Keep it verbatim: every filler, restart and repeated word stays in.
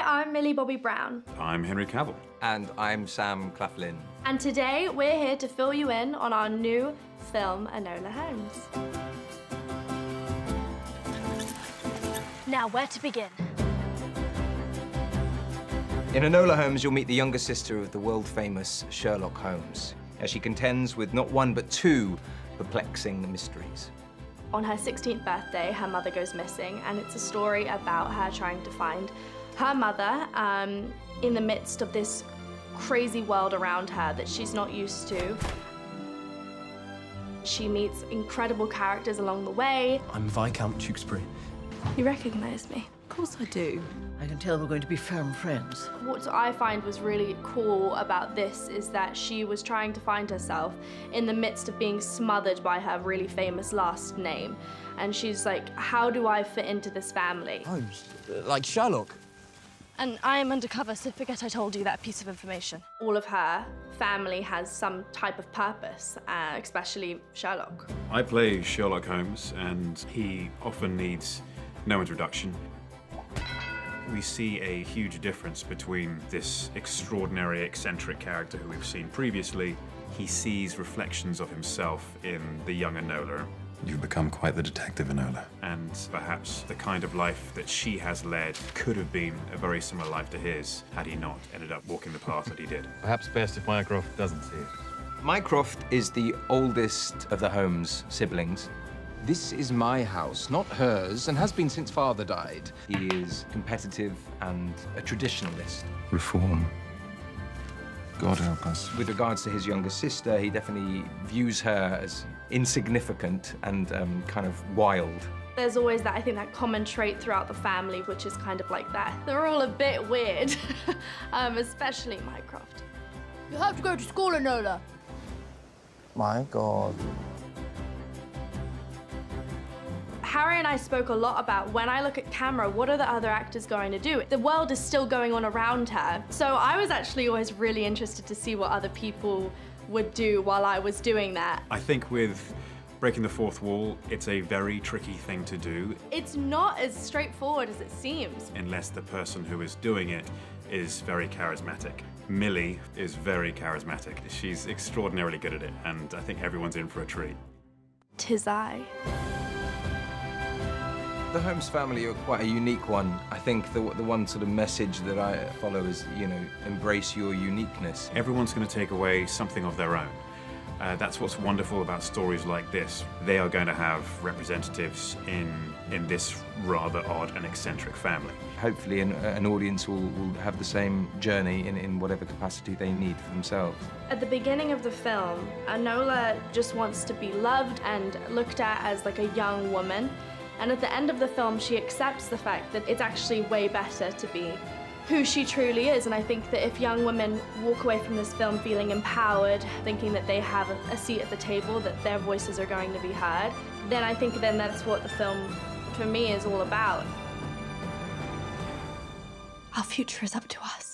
I'm Millie Bobby Brown. I'm Henry Cavill. And I'm Sam Claflin. And today we're here to fill you in on our new film, Enola Holmes. Now, where to begin? In Enola Holmes, you'll meet the younger sister of the world-famous Sherlock Holmes, as she contends with not one but two perplexing mysteries. On her sixteenth birthday, her mother goes missing, and it's a story about her trying to find her mother um, in the midst of this crazy world around her that she's not used to. She meets incredible characters along the way. I'm Viscount Tewkesbury. You recognize me? Of course I do. I can tell we're going to be firm friends. What I find was really cool about this is that she was trying to find herself in the midst of being smothered by her really famous last name. And she's like, how do I fit into this family? Holmes? Like Sherlock? And I am undercover, so forget I told you that piece of information. All of her family has some type of purpose, uh, especially Sherlock. I play Sherlock Holmes, and he often needs no introduction. We see a huge difference between this extraordinary, eccentric character who we've seen previously. He sees reflections of himself in the young Enola. You've become quite the detective, Enola. And perhaps the kind of life that she has led could have been a very similar life to his had he not ended up walking the path that he did. Perhaps best if Mycroft doesn't see it. Mycroft is the oldest of the Holmes siblings. This is my house, not hers, and has been since father died. He is competitive and a traditionalist. Reform. God help us. With regards to his younger sister, he definitely views her as insignificant and um, kind of wild. There's always that, I think, that common trait throughout the family, which is kind of like that. They're all a bit weird, um, especially Mycroft. You have to go to school, Enola. My God. Harry and I spoke a lot about, when I look at camera, what are the other actors going to do? The world is still going on around her. So I was actually always really interested to see what other people would do while I was doing that. I think with breaking the fourth wall, it's a very tricky thing to do. It's not as straightforward as it seems. Unless the person who is doing it is very charismatic. Millie is very charismatic. She's extraordinarily good at it, and I think everyone's in for a treat. 'Tis I. The Holmes family are quite a unique one. I think the, the one sort of message that I follow is, you know, embrace your uniqueness. Everyone's going to take away something of their own. Uh, that's what's wonderful about stories like this. They are going to have representatives in, in this rather odd and eccentric family. Hopefully an, an audience will, will have the same journey in, in whatever capacity they need for themselves. At the beginning of the film, Enola just wants to be loved and looked at as like a young woman. And at the end of the film, she accepts the fact that it's actually way better to be who she truly is. And I think that if young women walk away from this film feeling empowered, thinking that they have a seat at the table, that their voices are going to be heard, then I think then that's what the film, for me, is all about. Our future is up to us.